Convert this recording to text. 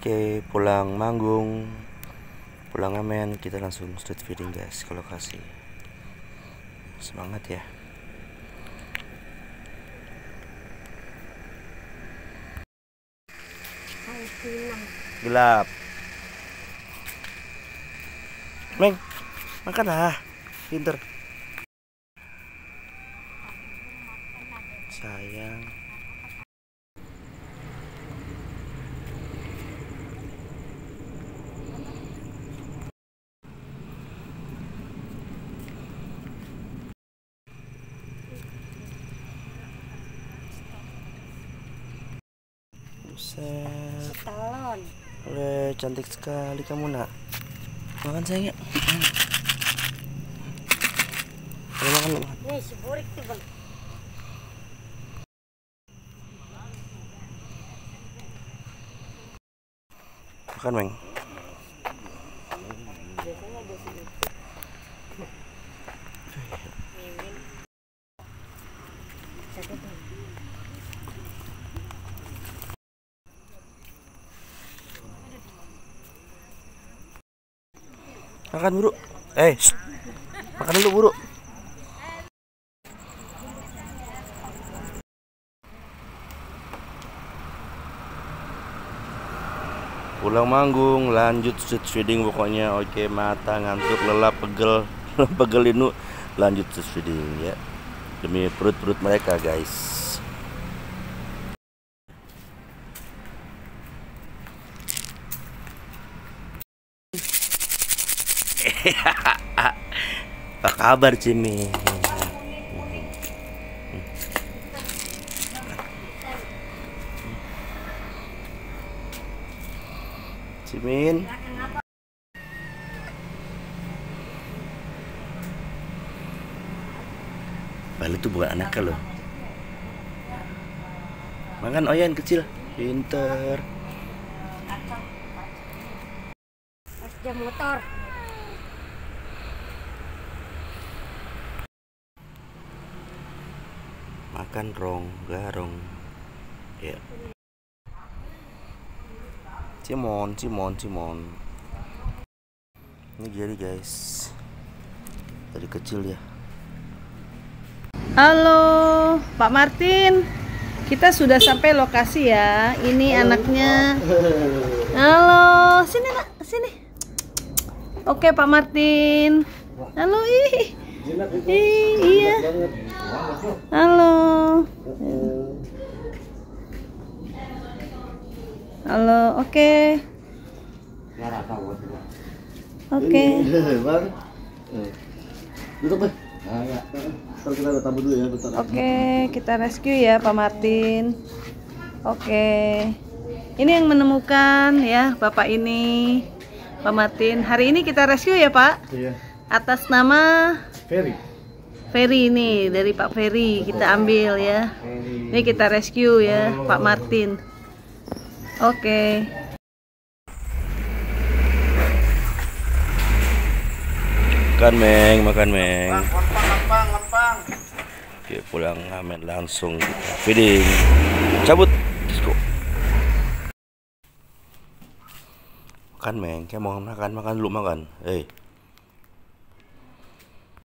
Oke, pulang manggung, pulang ngamen, kita langsung street feeding guys ke lokasi. Semangat ya. Gelap. Meng, makan lah, pinter. Sayang. Buset. Setelon. Cantik sekali kamu nak. Makan sayang ya. Makan lu. Nih si burik tuh bang. Makan Meng. Biasanya ada si itu. Mimin. Satu tuh. Makan buru. Shh. Makan dulu buru. Pulang manggung, lanjut street feeding pokoknya. Oke, mata ngantuk, lelap, pegel, pegel ini lanjut street feeding ya. Demi perut-perut mereka guys. Apa kabar Cimi? Cimin. Balik tuh bukan anaknya loh. Makan Oyen kecil, pinter. Jam motor. Makan rong, garong. Ya. Cimon. Ini jadi guys. Dari kecil ya. Halo, Pak Martin. Kita sudah sampai lokasi ya. Ini anaknya. Halo, sini nak, sini. Oke, Pak Martin. Halo, iya. Halo. Halo, oke. Oke. Oke, kita rescue ya Pak Martin. Oke. Ini yang menemukan ya Bapak ini, Pak Martin. Hari ini kita rescue ya Pak? Iya. Atas nama Ferry ini dari Pak Ferry kita ambil ya. Ini kita rescue ya Pak Martin. Oke. Makan Meng. Lempang. Oke, pulang ngamen langsung feeding. Cabut. Let's go. Makan Meng, kayak mau makan dulu makan.